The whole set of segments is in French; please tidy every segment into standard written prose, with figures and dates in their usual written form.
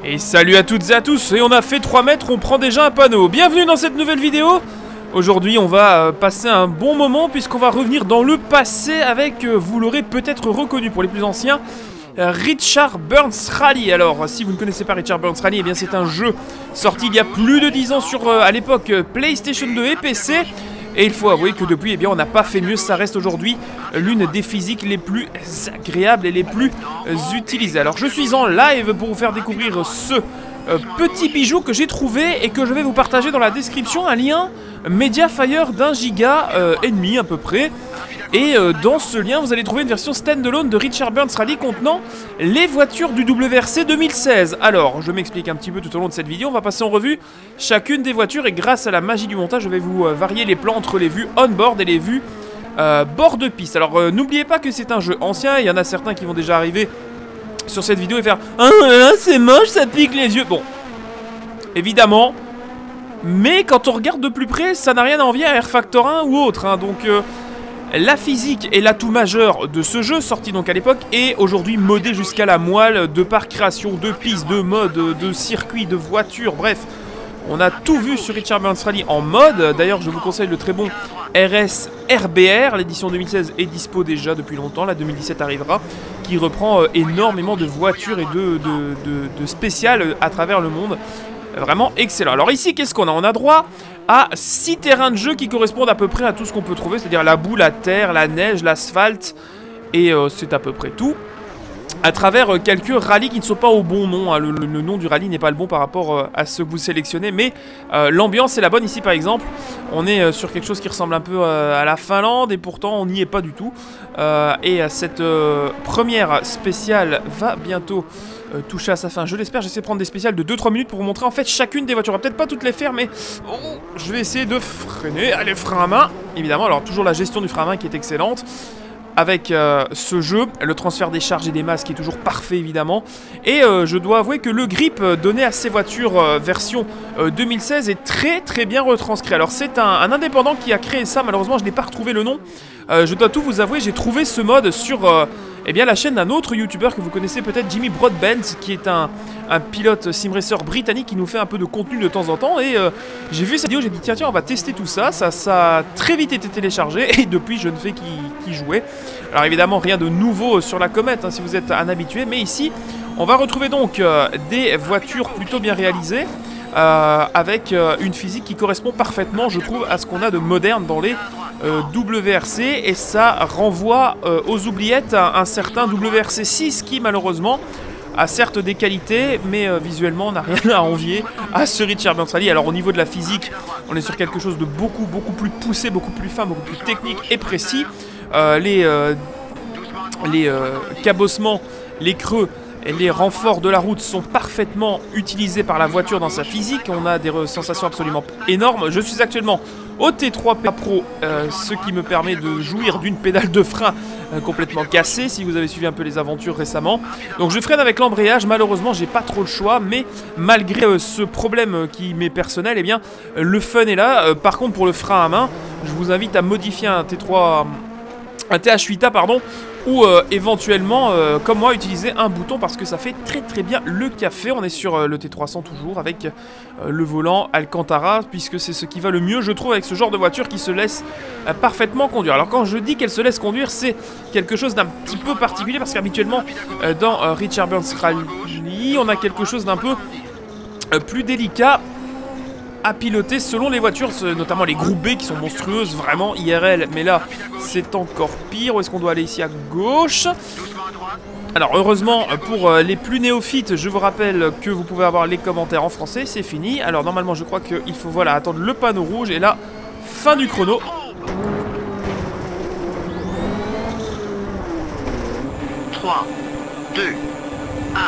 Et salut à toutes et à tous, et on a fait 3 mètres, on prend déjà un panneau. Bienvenue dans cette nouvelle vidéo. Aujourd'hui on va passer un bon moment puisqu'on va revenir dans le passé avec, vous l'aurez peut-être reconnu pour les plus anciens, Richard Burns Rally. Alors si vous ne connaissez pas Richard Burns Rally, eh bien c'est un jeu sorti il y a plus de 10 ans sur, à l'époque, PlayStation 2 et PC. Et il faut avouer que depuis, eh bien, on n'a pas fait mieux. Ça reste aujourd'hui l'une des physiques les plus agréables et les plus utilisées. Alors, je suis en live pour vous faire découvrir ce petit bijou que j'ai trouvé et que je vais vous partager dans la description. Un lien Mediafire d'1 giga et demi à peu près. Et dans ce lien, vous allez trouver une version standalone de Richard Burns Rally contenant les voitures du WRC 2016. Alors, je m'explique un petit peu tout au long de cette vidéo. On va passer en revue chacune des voitures et grâce à la magie du montage, je vais vous varier les plans entre les vues on-board et les vues bord de piste. Alors, n'oubliez pas que c'est un jeu ancien. Il y en a certains qui vont déjà arriver sur cette vidéo et faire « Ah là, c'est moche, ça pique les yeux !» Bon, évidemment, mais quand on regarde de plus près, ça n'a rien à envier à Air Factor 1 ou autre, hein, donc... La physique est l'atout majeur de ce jeu, sorti donc à l'époque, et aujourd'hui modé jusqu'à la moelle de par création de pistes, de modes, de circuits, de voitures, bref. On a tout vu sur Richard Burns Rally en mode. D'ailleurs, je vous conseille le très bon RS RBR. L'édition 2016 est dispo déjà depuis longtemps, la 2017 arrivera, qui reprend énormément de voitures et de spéciales à travers le monde. Vraiment excellent. Alors ici, qu'est-ce qu'on a? On a droit à 6 terrains de jeu qui correspondent à peu près à tout ce qu'on peut trouver, c'est-à-dire la boue, la terre, la neige, l'asphalte, et c'est à peu près tout. À travers quelques rallyes qui ne sont pas au bon nom, hein. Le nom du rallye n'est pas le bon par rapport à ce que vous sélectionnez, mais l'ambiance est la bonne. Ici par exemple, on est sur quelque chose qui ressemble un peu à la Finlande, et pourtant on n'y est pas du tout. Et cette première spéciale va bientôt toucher à sa fin, je l'espère. J'essaie de prendre des spéciales de 2-3 minutes pour vous montrer en fait chacune des voitures. On va peut-être pas toutes les faire, mais je vais essayer de freiner. Allez, frein à main, évidemment. Alors toujours la gestion du frein à main qui est excellente avec ce jeu, le transfert des charges et des masses qui est toujours parfait évidemment. Et je dois avouer que le grip donné à ces voitures version 2016 est très bien retranscrit. Alors c'est un indépendant qui a créé ça, malheureusement je n'ai pas retrouvé le nom. Je dois tout vous avouer, j'ai trouvé ce mode sur eh bien, la chaîne d'un autre youtubeur que vous connaissez peut-être, Jimmy Broadbent, qui est un pilote simracer britannique qui nous fait un peu de contenu de temps en temps. Et j'ai vu cette vidéo, j'ai dit tiens on va tester tout ça. Ça a très vite été téléchargé et depuis je ne fais qu'y jouer. Alors évidemment rien de nouveau sur la comète, hein, si vous êtes un habitué, mais ici on va retrouver donc des voitures plutôt bien réalisées. Avec une physique qui correspond parfaitement, je trouve, à ce qu'on a de moderne dans les WRC, et ça renvoie aux oubliettes un certain WRC 6 qui malheureusement a certes des qualités, mais visuellement n'a rien à envier à ce Richard Burns Rally. Alors au niveau de la physique, on est sur quelque chose de beaucoup plus poussé, beaucoup plus fin, beaucoup plus technique et précis. Les cabossements, les creux et les renforts de la route sont parfaitement utilisés par la voiture dans sa physique. On a des sensations absolument énormes. Je suis actuellement au T3 Pro, ce qui me permet de jouir d'une pédale de frein complètement cassée, si vous avez suivi un peu les aventures récemment. Donc je freine avec l'embrayage, malheureusement j'ai pas trop le choix, mais malgré ce problème qui m'est personnel, eh bien le fun est là. Par contre pour le frein à main, je vous invite à modifier un TH8A pardon, ou éventuellement, comme moi, utiliser un bouton parce que ça fait très bien le café. On est sur le T300 toujours avec le volant Alcantara, puisque c'est ce qui va le mieux, je trouve, avec ce genre de voiture qui se laisse parfaitement conduire. Alors quand je dis qu'elle se laisse conduire, c'est quelque chose d'un petit peu particulier parce qu'habituellement, dans Richard Burns Rally, on a quelque chose d'un peu plus délicat à piloter selon les voitures, notamment les groupes B qui sont monstrueuses vraiment IRL, mais là c'est encore pire. Où est-ce qu'on doit aller? Ici à gauche. Alors heureusement pour les plus néophytes, je vous rappelle que vous pouvez avoir les commentaires en français, c'est fini. Alors normalement je crois qu'il faut voilà attendre le panneau rouge et là fin du chrono. Trois, 2, 1.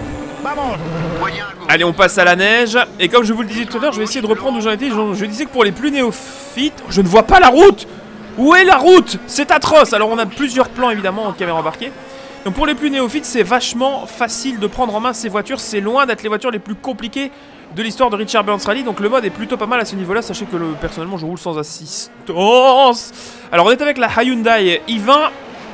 Allez, on passe à la neige. Et comme je vous le disais tout à l'heure, je vais essayer de reprendre où j'en étais. Je disais que pour les plus néophytes, je ne vois pas la route. Où est la route? C'est atroce. Alors on a plusieurs plans évidemment en caméra embarquée. Donc pour les plus néophytes, c'est vachement facile de prendre en main ces voitures. C'est loin d'être les voitures les plus compliquées de l'histoire de Richard Burns Rally. Donc le mode est plutôt pas mal à ce niveau-là. Sachez que personnellement, je roule sans assistance. Alors on est avec la Hyundai i20.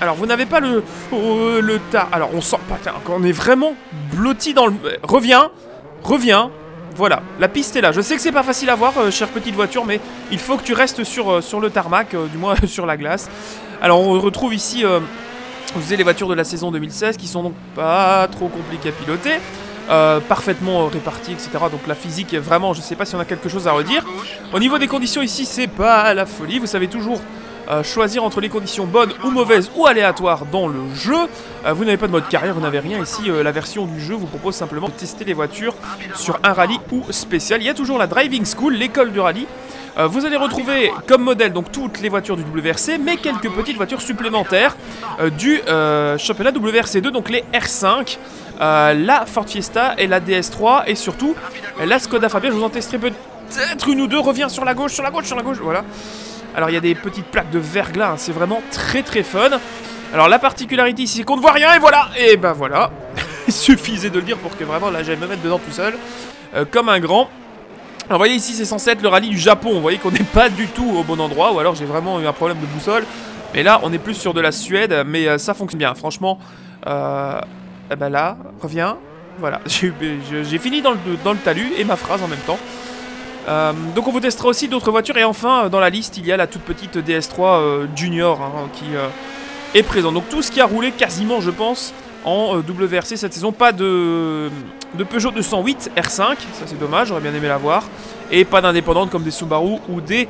Alors vous n'avez pas le tas. Alors on sent pas, on est vraiment blotti dans le... Reviens. Voilà, la piste est là. Je sais que c'est pas facile à voir, chère petite voiture, mais il faut que tu restes sur le tarmac, du moins sur la glace. Alors on retrouve ici, vous savez, les voitures de la saison 2016 qui sont donc pas trop compliquées à piloter. Parfaitement réparties, etc. Donc la physique, vraiment, je sais pas si on a quelque chose à redire. Au niveau des conditions ici, c'est pas la folie. Vous savez toujours choisir entre les conditions bonnes ou mauvaises ou aléatoires dans le jeu. Vous n'avez pas de mode carrière, vous n'avez rien ici. La version du jeu vous propose simplement de tester les voitures sur un rallye ou spécial. Il y a toujours la Driving School, l'école du rallye. Vous allez retrouver comme modèle donc toutes les voitures du WRC, mais quelques petites voitures supplémentaires du championnat WRC2, donc les R5, la Ford Fiesta et la DS3, et surtout la Skoda Fabia. Je vous en testerai peut-être une ou deux. Reviens sur la gauche, voilà. Alors il y a des petites plaques de verglas, hein, c'est vraiment très fun. Alors la particularité ici, c'est qu'on ne voit rien, et voilà. Et ben voilà, il suffisait de le dire pour que vraiment là j'aille me mettre dedans tout seul, comme un grand. Alors vous voyez ici, c'est censé être le rallye du Japon. Vous voyez qu'on n'est pas du tout au bon endroit, ou alors j'ai vraiment eu un problème de boussole. Mais là on est plus sur de la Suède, mais ça fonctionne bien franchement. Eh ben là, reviens. Voilà, j'ai fini dans le talus et ma phrase en même temps. Donc on vous testera aussi d'autres voitures. Et enfin dans la liste il y a la toute petite DS3 Junior, hein, qui est présent. Donc tout ce qui a roulé quasiment, je pense, en WRC cette saison. Pas de Peugeot 208 R5, ça c'est dommage, j'aurais bien aimé l'avoir. Et pas d'indépendantes comme des Subaru ou des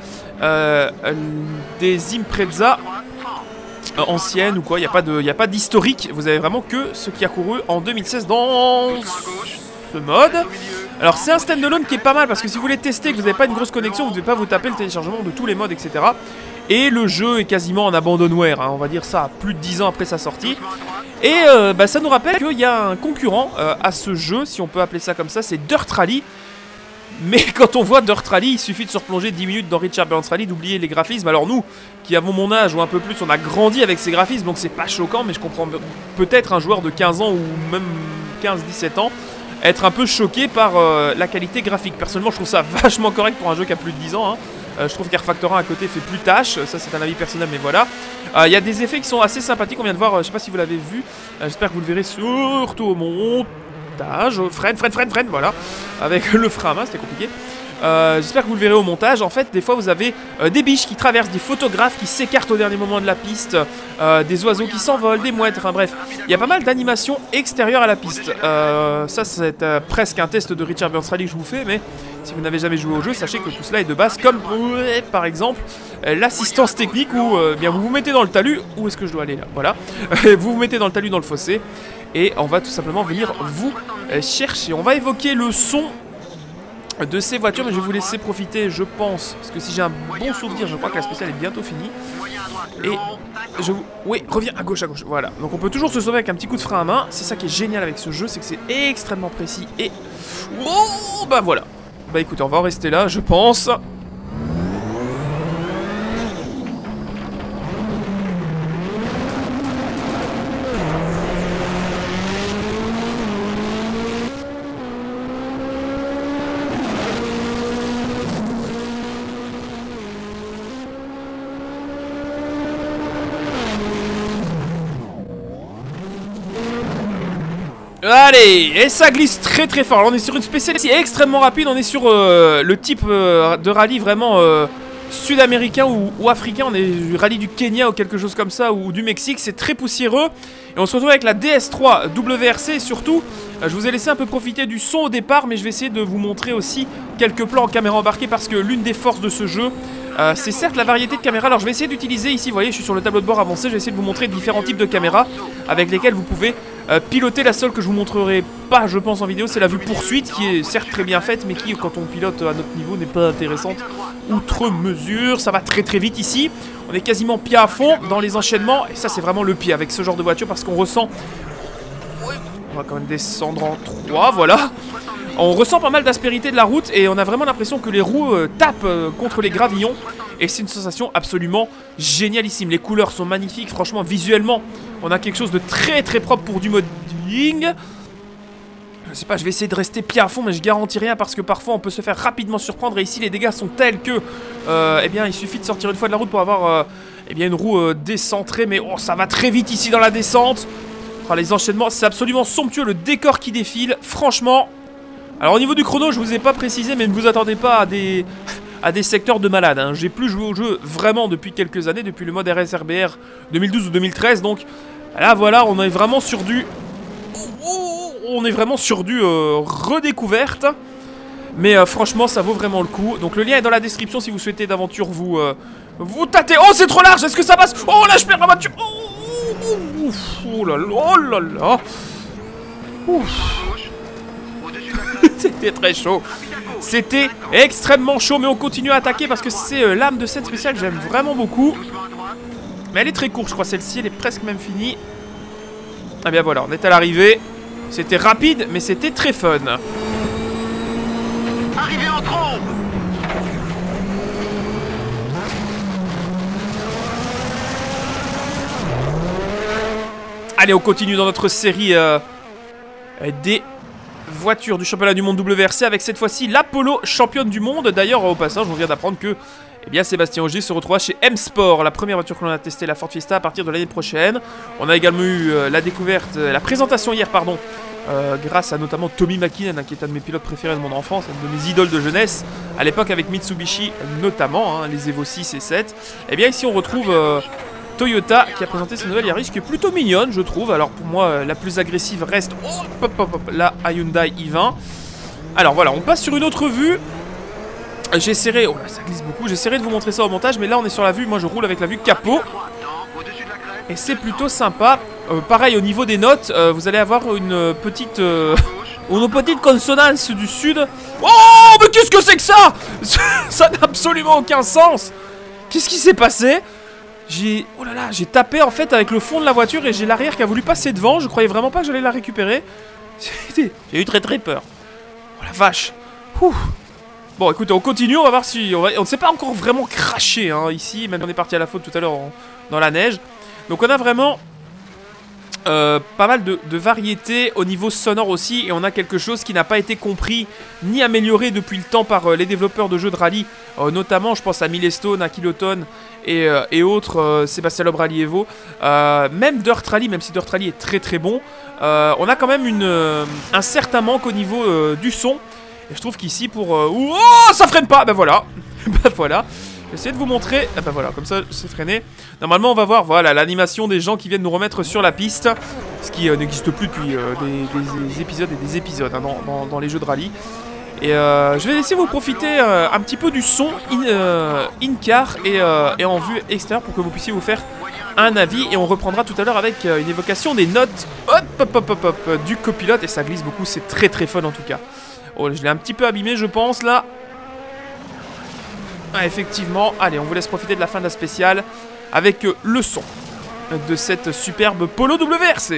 Impreza anciennes ou quoi. Il n'y a pas d'historique, vous avez vraiment que ce qui a couru en 2016 dans ce mode. Alors c'est un standalone qui est pas mal, parce que si vous voulez tester que vous n'avez pas une grosse connexion, vous ne devez pas vous taper le téléchargement de tous les modes, etc. Et le jeu est quasiment en abandonware, hein, on va dire ça, plus de 10 ans après sa sortie. Et bah, ça nous rappelle qu'il y a un concurrent à ce jeu, si on peut appeler ça comme ça, c'est Dirt Rally. Mais quand on voit Dirt Rally, il suffit de se replonger 10 minutes dans Richard Burns Rally, d'oublier les graphismes. Alors nous, qui avons mon âge ou un peu plus, on a grandi avec ces graphismes, donc c'est pas choquant, mais je comprends peut-être un joueur de 15 ans ou même 15-17 ans être un peu choqué par la qualité graphique. Personnellement, je trouve ça vachement correct pour un jeu qui a plus de 10 ans, hein. Je trouve qu'Air Factor 1 à côté fait plus tâche, ça c'est un avis personnel, mais voilà. Il y a des effets qui sont assez sympathiques, on vient de voir, je sais pas si vous l'avez vu, j'espère que vous le verrez surtout au montage. Freine, voilà, avec le frein à main, c'était compliqué. J'espère que vous le verrez au montage. En fait, des fois vous avez des biches qui traversent, des photographes qui s'écartent au dernier moment de la piste, des oiseaux qui s'envolent, des mouettes, enfin bref. Il y a pas mal d'animations extérieures à la piste. Ça c'est presque un test de Richard Burns Rally que je vous fais, mais si vous n'avez jamais joué au jeu, sachez que tout cela est de base, comme par exemple l'assistance technique où bien vous vous mettez dans le talus. Où est-ce que je dois aller là? Voilà. Vous vous mettez dans le talus, dans le fossé, et on va tout simplement venir vous chercher. On va évoquer le son de ces voitures, mais je vais vous laisser profiter, je pense, parce que si j'ai un bon souvenir, je crois que la spéciale est bientôt finie. Et je vous... Oui, reviens à gauche, voilà. Donc on peut toujours se sauver avec un petit coup de frein à main. C'est ça qui est génial avec ce jeu, c'est que c'est extrêmement précis. Et... Oh, bah voilà. Bah écoutez, on va en rester là, je pense. Allez, et ça glisse très fort. Là, on est sur une spéciale ici extrêmement rapide. On est sur le type de rallye vraiment sud-américain ou africain. On est du rallye du Kenya ou quelque chose comme ça, ou du Mexique. C'est très poussiéreux. Et on se retrouve avec la DS3 WRC. Et surtout, je vous ai laissé un peu profiter du son au départ, mais je vais essayer de vous montrer aussi quelques plans en caméra embarquée, parce que l'une des forces de ce jeu, c'est certes la variété de caméras. Alors je vais essayer d'utiliser ici, vous voyez, je suis sur le tableau de bord avancé. Je vais essayer de vous montrer différents types de caméras avec lesquelles vous pouvez piloter. La seule que je vous montrerai pas, je pense, en vidéo, c'est la vue poursuite, qui est certes très bien faite, mais qui, quand on pilote à notre niveau, n'est pas intéressante outre mesure. Ça va très vite ici. On est quasiment pied à fond dans les enchaînements, et ça c'est vraiment le pied avec ce genre de voiture, parce qu'on ressent... On va quand même descendre en 3, voilà. On ressent pas mal d'aspérité de la route, et on a vraiment l'impression que les roues tapent contre les gravillons. Et c'est une sensation absolument génialissime. Les couleurs sont magnifiques, franchement, visuellement, on a quelque chose de très propre pour du modding. Je sais pas, je vais essayer de rester pied à fond, mais je garantis rien parce que parfois on peut se faire rapidement surprendre. Et ici, les dégâts sont tels que, eh bien, il suffit de sortir une fois de la route pour avoir, eh bien, une roue décentrée. Mais oh, ça va très vite ici dans la descente. Oh, les enchaînements, c'est absolument somptueux. Le décor qui défile, franchement. Alors, au niveau du chrono, je vous ai pas précisé, mais ne vous attendez pas à des secteurs de malade. Hein. J'ai plus joué au jeu vraiment depuis quelques années, depuis le mode RSRBR 2012 ou 2013. Donc, là, voilà, on est vraiment sur du... On est vraiment sur du redécouverte. Mais franchement, ça vaut vraiment le coup. Donc le lien est dans la description si vous souhaitez d'aventure vous tâter. Oh, c'est trop large, est-ce que ça passe? Oh là, je perds la voiture. Oh là là, oh là là. C'était très chaud. C'était extrêmement chaud, mais on continue à attaquer parce que c'est l'âme de cette spéciale, j'aime vraiment beaucoup. Mais elle est très courte, je crois, celle-ci, elle est presque même finie. Ah bien voilà, on est à l'arrivée. C'était rapide, mais c'était très fun. Arrivé en trombe. Allez, on continue dans notre série des voitures du championnat du monde WRC avec cette fois-ci l'Apollo championne du monde. D'ailleurs, au passage, on vient d'apprendre que eh bien, Sébastien Ogier se retrouvera chez M-Sport, la première voiture que l'on a testée, la Ford Fiesta, à partir de l'année prochaine. On a également eu la découverte, la présentation hier, pardon, grâce à notamment Tommy Mäkinen, hein, qui est un de mes pilotes préférés de mon enfance, un de mes idoles de jeunesse, à l'époque avec Mitsubishi notamment, hein, les Evo 6 et 7. Et bien ici on retrouve Toyota qui a présenté sa nouvelle Yaris qui est plutôt mignonne, je trouve. Alors pour moi, la plus agressive reste la Hyundai i20. Alors voilà, on passe sur une autre vue. J'essaierai, oh là ça glisse beaucoup, j'essaierai de vous montrer ça au montage, mais là on est sur la vue, moi je roule avec la vue capot. Et c'est plutôt sympa. Pareil au niveau des notes, vous allez avoir une petite consonance du sud. Oh mais qu'est-ce que c'est que ça? Ça n'a absolument aucun sens. Qu'est-ce qui s'est passé? Oh là là, j'ai tapé en fait avec le fond de la voiture et j'ai l'arrière qui a voulu passer devant. Je croyais vraiment pas que j'allais la récupérer. J'ai eu très très peur. Oh la vache. Ouh. Bon écoutez, on continue, on va voir si... On ne s'est pas encore vraiment craché hein, ici, même on est parti à la faute tout à l'heure dans la neige. Donc on a vraiment pas mal de variétés au niveau sonore aussi. Et on a quelque chose qui n'a pas été compris ni amélioré depuis le temps par les développeurs de jeux de rallye. Notamment je pense à Milestone, à Kiloton et autres, Sébastien Loeb Rally Evo. Même Dirt Rally, même si Dirt Rally est très très bon. On a quand même un certain manque au niveau du son. Et je trouve qu'ici pour... oh, ça freine pas. Ben voilà. Ben voilà. J'essaie de vous montrer. Ah ben voilà, comme ça c'est freiné. Normalement on va voir, voilà, l'animation des gens qui viennent nous remettre sur la piste. Ce qui n'existe plus depuis des épisodes et des épisodes hein, dans les jeux de rallye. Et je vais laisser vous profiter un petit peu du son in-car et en vue extérieure pour que vous puissiez vous faire un avis. Et on reprendra tout à l'heure avec une évocation des notes du copilote. Et ça glisse beaucoup, c'est très très fun en tout cas. Oh, je l'ai un petit peu abîmé, je pense, là. Ah, effectivement. Allez, on vous laisse profiter de la fin de la spéciale avec le son de cette superbe Polo WRC.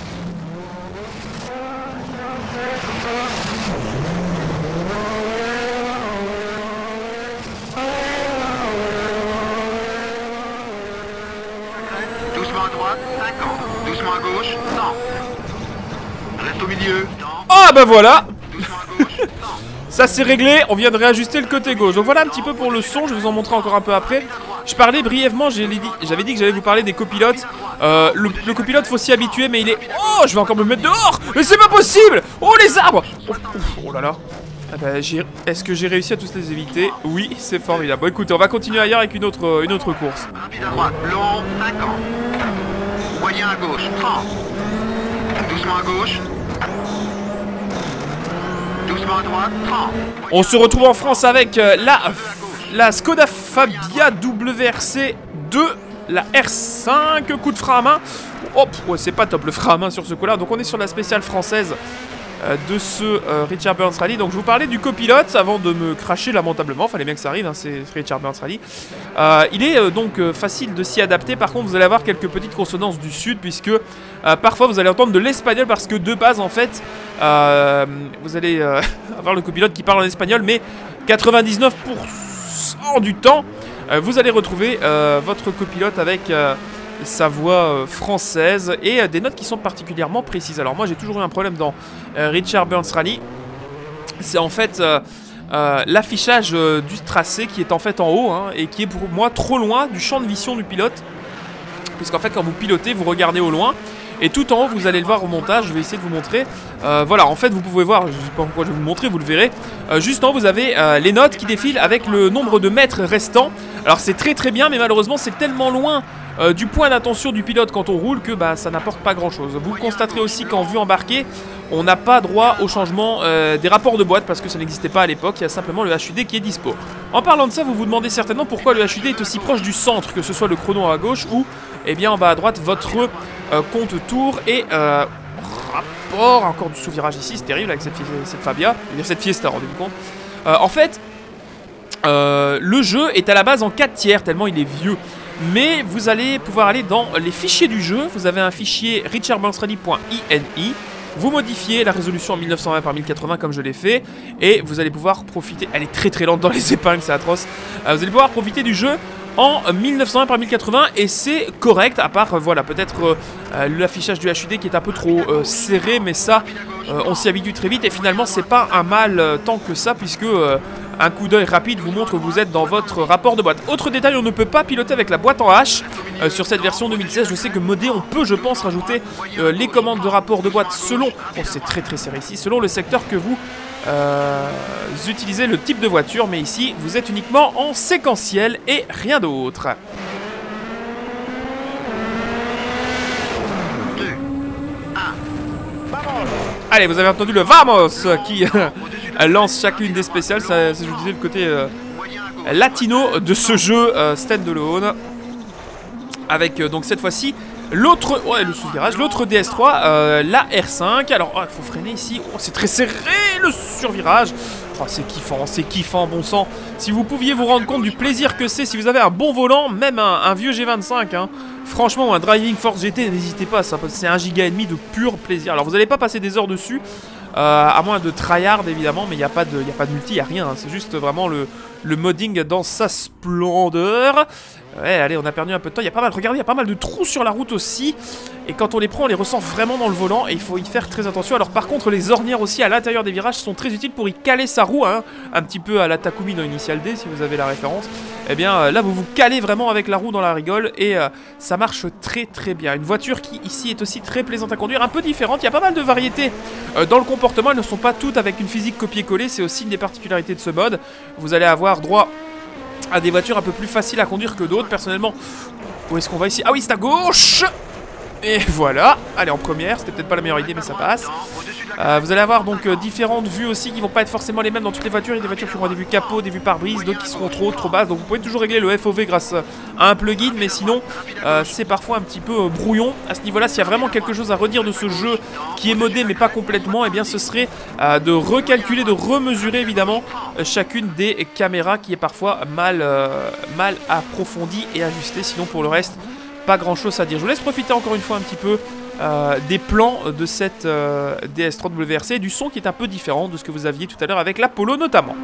Doucement à droite, 50. Doucement à gauche, 100. Reste au milieu, 100. Ah, bah voilà. Doucement à gauche, 100. Ça c'est réglé, on vient de réajuster le côté gauche. Donc voilà un petit peu pour le son, je vais vous en montrer encore un peu après. Je parlais brièvement, j'avais dit que j'allais vous parler des copilotes. Le copilote faut s'y habituer, mais il est... Oh, je vais encore me mettre dehors. Mais c'est pas possible. Oh les arbres. Oh là là. Ah bah, est-ce que j'ai réussi à tous les éviter? Oui, c'est formidable. Bon écoutez, on va continuer ailleurs avec une autre course. Rapide à droite, long, 50. Moyen à gauche, 30. Doucement à gauche. Doucement à droite, 30. On se retrouve en France avec la Skoda Fabia WRC 2, la R5, coup de frein à main. Hop, ouais, c'est pas top le frein à main sur ce coup-là. Donc on est sur la spéciale française de ce Richard Burns Rally. Donc je vous parlais du copilote avant de me cracher lamentablement. Fallait bien que ça arrive, hein, c'est Richard Burns Rally. Il est donc facile de s'y adapter. Par contre, vous allez avoir quelques petites consonances du sud, puisque parfois vous allez entendre de l'espagnol, parce que de base en fait, vous allez avoir le copilote qui parle en espagnol, mais 99% du temps, vous allez retrouver votre copilote avec sa voix française et des notes qui sont particulièrement précises. Alors moi j'ai toujours eu un problème dans Richard Burns Rally, c'est en fait l'affichage du tracé qui est en fait en haut hein, et qui est pour moi trop loin du champ de vision du pilote, puisqu'en fait quand vous pilotez vous regardez au loin et tout en haut vous allez le voir au montage, je vais essayer de vous montrer. Voilà, en fait vous pouvez voir, je ne sais pas pourquoi je vais vous montrer, vous le verrez, juste en haut vous avez les notes qui défilent avec le nombre de mètres restants. Alors c'est très bien, mais malheureusement c'est tellement loin du point d'attention du pilote quand on roule que bah, ça n'apporte pas grand chose. Vous le constaterez aussi qu'en vue embarquée on n'a pas droit au changement des rapports de boîte parce que ça n'existait pas à l'époque, il y a simplement le HUD qui est dispo. En parlant de ça, vous vous demandez certainement pourquoi le HUD est aussi proche du centre, que ce soit le chrono à gauche ou eh bien, en bas à droite votre compte tour et rapport. Encore du sous-virage ici, c'est terrible avec cette Fabia, cette Fiesta, rendez-vous compte. En fait, le jeu est à la base en 4 tiers tellement il est vieux. Mais vous allez pouvoir aller dans les fichiers du jeu. Vous avez un fichier richardburnsrally.ini. Vous modifiez la résolution en 1920 par 1080 comme je l'ai fait. Et vous allez pouvoir profiter... Elle est très lente dans les épingles, c'est atroce. Vous allez pouvoir profiter du jeu en 1920 par 1080 et c'est correct, à part voilà peut-être l'affichage du HUD qui est un peu trop serré, mais ça on s'y habitue très vite et finalement c'est pas un mal tant que ça, puisque un coup d'œil rapide vous montre que vous êtes dans votre rapport de boîte. Autre détail, on ne peut pas piloter avec la boîte en H sur cette version 2016. Je sais que modé on peut, je pense, rajouter les commandes de rapport de boîte selon, bon c'est très serré ici, selon le secteur que vous utilisez, le type de voiture, mais ici vous êtes uniquement en séquentiel et rien d'autre. Allez, vous avez entendu le Vamos qui lance chacune des spéciales, ça je vous disais le côté latino de ce jeu standalone, avec donc cette fois-ci l'autre, ouais, le sous-virage, l'autre DS3, la R5. Alors, il faut freiner ici. Oh, c'est très serré le survirage. Oh, c'est kiffant, bon sang. Si vous pouviez vous rendre compte du plaisir que c'est, si vous avez un bon volant, même un vieux G25, hein, franchement, un Driving Force GT, n'hésitez pas, c'est 1,5 giga de pur plaisir. Alors, vous n'allez pas passer des heures dessus, à moins de tryhard évidemment, mais il n'y a pas de multi, il n'y a rien. Hein, c'est juste vraiment le modding dans sa splendeur. Ouais, allez, on a perdu un peu de temps. Il y a pas mal, regardez, il y a pas mal de trous sur la route aussi. Et quand on les prend, on les ressent vraiment dans le volant. Et il faut y faire très attention. Alors par contre, les ornières aussi à l'intérieur des virages sont très utiles pour y caler sa roue, hein, un petit peu à la Takumi dans Initial D, si vous avez la référence. Eh bien, là, vous vous calez vraiment avec la roue dans la rigole. Et ça marche très bien. Une voiture qui, ici, est aussi très plaisante à conduire. Un peu différente. Il y a pas mal de variétés dans le comportement. Elles ne sont pas toutes avec une physique copier-coller. C'est aussi une des particularités de ce mode. Vous allez avoir droit à des voitures un peu plus faciles à conduire que d'autres. Personnellement, où est-ce qu'on va ici? Ah oui, c'est à gauche. Et voilà, allez en première, c'était peut-être pas la meilleure idée mais ça passe. Vous allez avoir donc différentes vues aussi qui vont pas être forcément les mêmes dans toutes les voitures. Il y a des voitures qui auront des vues capot, des vues pare-brise, d'autres qui seront trop basses. Donc vous pouvez toujours régler le FOV grâce à un plugin, mais sinon c'est parfois un petit peu brouillon. À ce niveau-là, s'il y a vraiment quelque chose à redire de ce jeu qui est modé mais pas complètement, et eh bien ce serait de recalculer, de remesurer évidemment chacune des caméras qui est parfois mal approfondie et ajustée. Sinon pour le reste, pas grand chose à dire. Je vous laisse profiter encore une fois un petit peu des plans de cette DS3 WRC et du son qui est un peu différent de ce que vous aviez tout à l'heure avec l'Apollo notamment.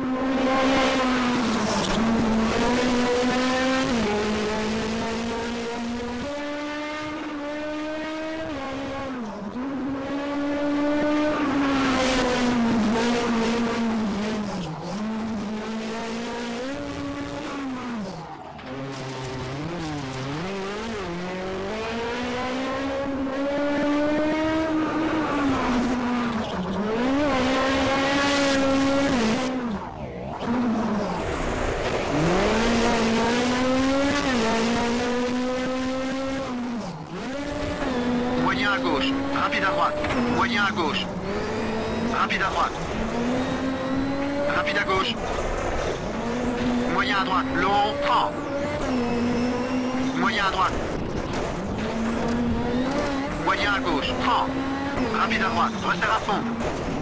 Rapide à droite. Moyen à gauche. Rapide à droite. Rapide à gauche. Moyen à droite. Long, franc. Moyen à droite. Moyen à gauche. Franc. Rapide à droite. Resserre à fond.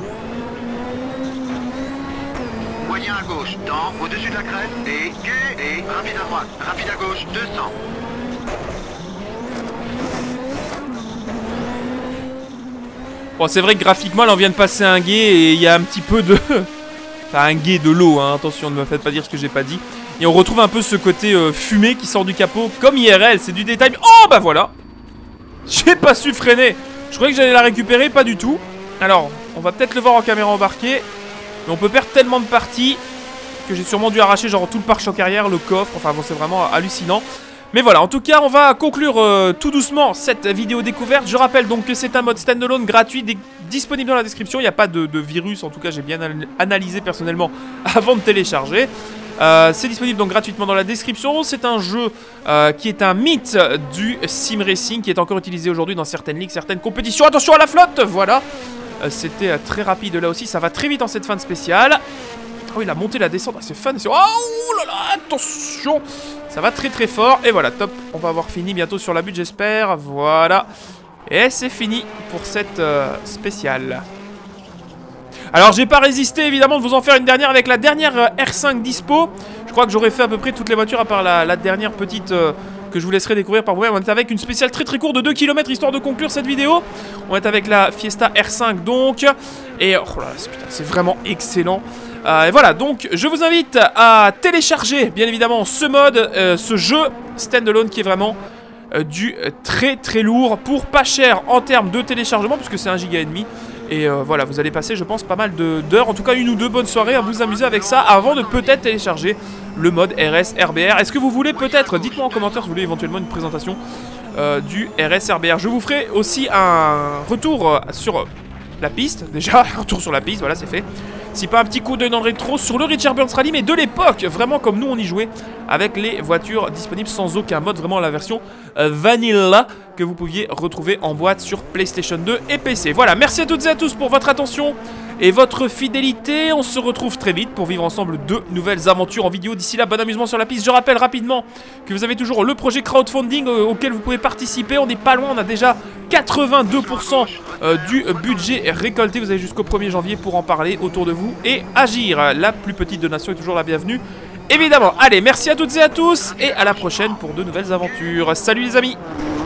Moyen à gauche. Dans, au-dessus de la crête. Et rapide à droite. Rapide à gauche. 200. Bon, c'est vrai que graphiquement, là, on vient de passer un gué et il y a un petit peu de... Enfin, un gué de l'eau, hein. Attention, ne me faites pas dire ce que j'ai pas dit. Et on retrouve un peu ce côté fumé qui sort du capot, comme IRL, c'est du détail. Oh bah voilà. J'ai pas su freiner. Je croyais que j'allais la récupérer, pas du tout. Alors, on va peut-être le voir en caméra embarquée. Mais on peut perdre tellement de parties que j'ai sûrement dû arracher genre tout le pare-choc arrière, le coffre. Enfin bon, c'est vraiment hallucinant. Mais voilà, en tout cas, on va conclure tout doucement cette vidéo découverte. Je rappelle donc que c'est un mode standalone gratuit, disponible dans la description. Il n'y a pas de virus, en tout cas, j'ai bien analysé personnellement avant de télécharger. C'est disponible donc gratuitement dans la description. C'est un jeu qui est un mythe du sim racing, qui est encore utilisé aujourd'hui dans certaines ligues, certaines compétitions. Attention à la flotte, voilà. C'était très rapide là aussi, ça va très vite en cette fin de spéciale. Oh, il a monté la descente, c'est fun. Oh là là, attention. Ça va très très fort. Et voilà, top. On va avoir fini bientôt sur la butte, j'espère. Voilà. Et c'est fini pour cette spéciale. Alors, j'ai pas résisté évidemment de vous en faire une dernière avec la dernière R5 dispo. Je crois que j'aurais fait à peu près toutes les voitures à part la dernière petite que je vous laisserai découvrir par vous-même. On est avec une spéciale très très courte de 2 km histoire de conclure cette vidéo. On est avec la Fiesta R5 donc. Et oh là, c'est vraiment excellent. Et voilà, donc je vous invite à télécharger bien évidemment ce mode, ce jeu standalone qui est vraiment du très très lourd pour pas cher en termes de téléchargement puisque c'est 1,5 giga. Et voilà, vous allez passer je pense pas mal d'heures, en tout cas 1 ou 2 bonnes soirées à vous amuser avec ça avant de peut-être télécharger le mode RS RBR. Est-ce que vous voulez peut-être, dites-moi en commentaire si vous voulez éventuellement une présentation du RS RBR. Je vous ferai aussi un retour sur la piste, déjà, un retour sur la piste, voilà c'est fait. Si pas un petit coup d'œil dans le rétro sur le Richard Burns Rally, mais de l'époque, vraiment comme nous on y jouait, avec les voitures disponibles sans aucun mode, vraiment la version Vanilla que vous pouviez retrouver en boîte sur PlayStation 2 et PC. Voilà, merci à toutes et à tous pour votre attention et votre fidélité. On se retrouve très vite pour vivre ensemble de nouvelles aventures en vidéo. D'ici là, bon amusement sur la piste. Je rappelle rapidement que vous avez toujours le projet crowdfunding auquel vous pouvez participer. On n'est pas loin, on a déjà 82% du budget récolté. Vous avez jusqu'au 1er janvier pour en parler autour de vous et agir. La plus petite donation est toujours la bienvenue. Évidemment, allez, merci à toutes et à tous et à la prochaine pour de nouvelles aventures. Salut les amis!